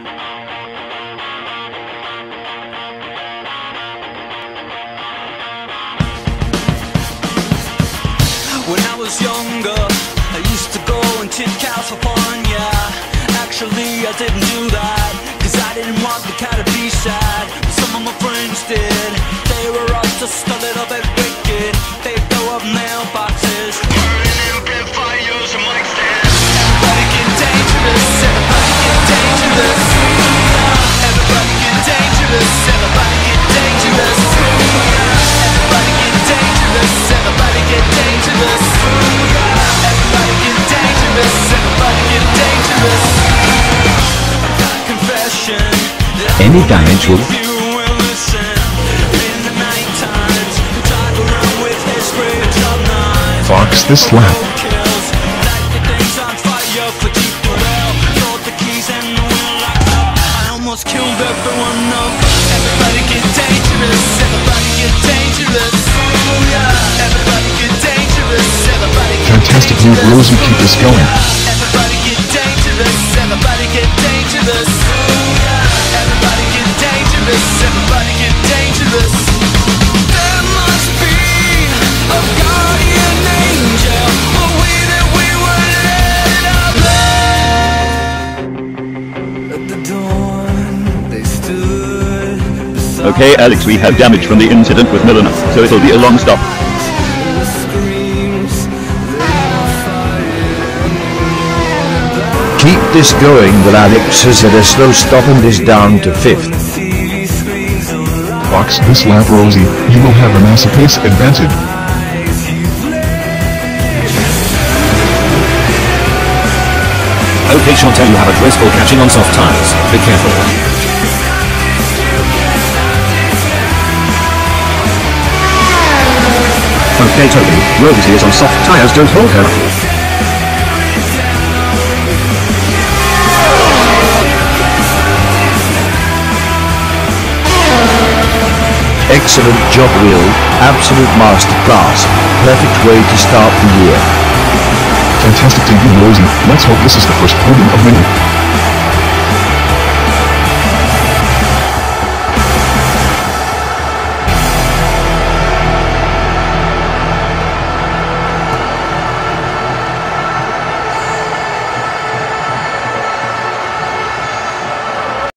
When I was younger, I used to go and chit cows for fun, yeah. Actually, I didn't do that, cause I didn't want the cat to be sad. But some of my friends did. They were all just a little bit wicked. They'd throw up mailboxes, burning amplifiers and mic stands. Everybody get dangerous, everybody get dangerous. Everybody get dangerous, everybody get dangerous. Everybody get dangerous, everybody get dangerous. Everybody get dangerous, everybody get dangerous. I've got a confession. Any damage will Fox this lap. I almost killed everyone up. Everybody get dangerous, everybody get dangerous. Everybody get dangerous, everybody get Fantastic move, Rosie, keep this going. Everybody get dangerous, everybody get dangerous. Everybody get dangerous, everybody get dangerous. There must be a guardian angel, a way that we were led up there. At the dawn, they stood. Okay, Alex, we have damage from the incident with Milner, so it'll be a long stop. Keep this going, but Alex has had a slow stop and is down to 5th. Fox this lap, Rosie, you will have a massive pace advantage. Okay, Chantal, you have a graceful catching on soft tires. Be careful. Okay, Toby, Rosie is on soft tires, don't hold her. Excellent job, Will. Absolute masterclass. Perfect way to start the year. Fantastic debut, Rosie. Let's hope this is the first podium of many.